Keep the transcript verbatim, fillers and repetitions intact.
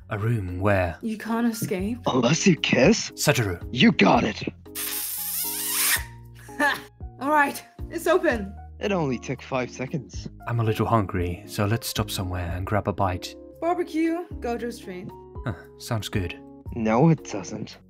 A room where... You can't escape? Unless you kiss? Satoru. You got it! Alright, it's open. It only took five seconds. I'm a little hungry, so let's stop somewhere and grab a bite. Barbecue, Gojo Street. Huh, sounds good. No, it doesn't.